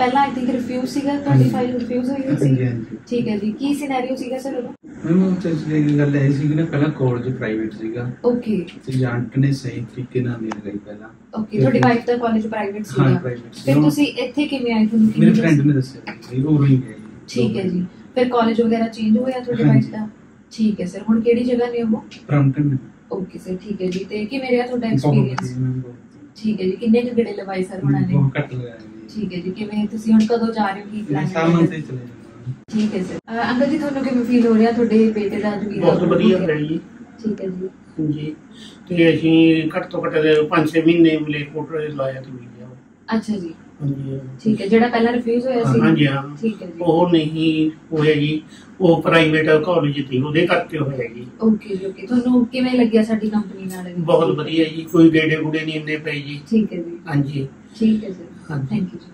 ਪਹਿਲਾਂ I think refuse ਸੀਗਾ, ਤੁਹਾਡੀ ਫਾਈਲ ਰਿਫਿਊਜ਼ ਹੋਈ ਸੀ। ਠੀਕ ਹੈ ਜੀ, ਕੀ ਸਿਨੈਰੀਓ ਸੀਗਾ ਸਰ ਉਦੋਂ? मैम गल ਇਹ ਸੀ ਨਾ, ਪਹਿਲਾਂ ਕਾਲਜ ਪ੍ਰਾਈਵੇਟ ਸੀਗਾ। ਓਕੇ। ਤੇ ਏਜੰਟ ਨੇ ਸਹੀ ਤਰੀਕੇ ਨਾਲ ਨਹੀਂ ਲਗਾਈ ਪਹਿਲਾਂ। ਓਕੇ, ਤੁਹਾਡੀ ਵਾਈਫ ਦਾ ਕਾਲਜ ਪ੍ਰਾਈਵੇਟ ਸੀਗਾ? ਹਾਂ ਪ੍ਰਾਈਵੇਟ ਸੀ। ਫਿਰ ਤੁਸੀਂ ਇੱਥੇ ਕਿਵੇਂ ਆਏ? ਤੁਹਾਨੂੰ ਮੇਰੇ ਫਰੈਂਡ ਨੇ ਦੱਸਿਆ ਸੀ, ਉਹ ਹੀ ਗਏ। ਠੀਕ ਹੈ ਜੀ, ਫਿਰ ਕਾਲਜ ਵਗੈਰਾ ਚੇਂਜ ਹੋਇਆ ਤੁਹਾਡੀ ਵਾਈਫ ਦਾ? ਠੀਕ ਹੈ ਸਰ, ਹੁਣ ਕਿਹੜੀ ਜਗ੍ਹਾ ਨੇ ਉਹ? ਬ੍ਰੈਂਪਟਨ। ਓਕੇ ਸਰ, ਠੀਕ ਹੈ ਜੀ। ਤੇ ਕਿਵੇਂ ਰਿਹਾ ਤੁਹਾਡਾ ਐਕਸਪੀਰੀਅੰਸ? ਠੀਕ ਹੈ ਜੀ, ਕਿੰਨੇ ਕੁ ਗੇੜੇ ਲਵਾਏ ਸਰ ਉਹਨਾਂ ਨੇ? ਬਹੁਤ ਘੱਟ ਲਗਾਏ। ਠੀਕ ਹੈ ਜੀ, ਕਿਵੇਂ ਤੁਸੀਂ ਹੁਣ ਕਦੋਂ ਜਾ ਰਹੇ ਹੋ, ਕੀ ਪਲਾਨ ਹੈ? ਸਾਮਾਨ ਤੇ ਚਲੇ ਜਾਣਾ। ਠੀਕ ਹੈ ਸਰ। ਅੰਕਲ ਜੀ, ਤੁਹਾਨੂੰ ਕਿਵੇਂ ਫੀਲ ਹੋ ਰਿਹਾ ਤੁਹਾਡੇ ਬੇਟੇ ਦਾ ਅੱਜ ਵੀਜ਼ਾ? ਬਹੁਤ ਵਧੀਆ ਹੈ ਜੀ। ਠੀਕ ਹੈ ਜੀ। ਜੀ, ਤੇ ਅਸੀਂ ਘੱਟ ਤੋਂ ਘੱਟ 5-6 ਮਹੀਨੇ ਮਲੇਰਕੋਟਲਾ ਲਾਇਆ ਤੇ ਵੀਜ਼ਾ। ਅੱਛਾ ਜੀ। ਹਾਂਜੀ। ਠੀਕ ਹੈ, ਜਿਹੜਾ ਪਹਿਲਾਂ ਰਿਫਿਊਜ਼ ਹੋਇਆ ਸੀ? ਹਾਂਜੀ ਹਾਂ। ਠੀਕ ਹੈ ਜੀ। ਉਹ ਨਹੀਂ ਹੋਇਆ ਜੀ, ਉਹ ਪ੍ਰਾਈਵੇਟ ਕਾਲਜ ਸੀ, ਉਹਦੇ ਕਰਕੇ ਹੋਇਆ ਜੀ। ਓਕੇ ਜੀ, ਓਕੇ। ਤੁਹਾਨੂੰ ਕਿਵੇਂ ਲੱਗਿਆ ਸਾਡੀ ਕੰਪਨੀ ਨਾਲ? ਬਹੁਤ ਵਧੀਆ ਜੀ, ਕੋਈ ਗੇੜੇ ਗੁੜੇ ਨਹੀਂ ਇੰਨੇ ਪਏ ਜੀ। ਠੀਕ ਹੈ ਜੀ। ਹਾਂਜੀ। ਠੀਕ ਹੈ ਸਰ, ਥੈਂਕ ਯੂ।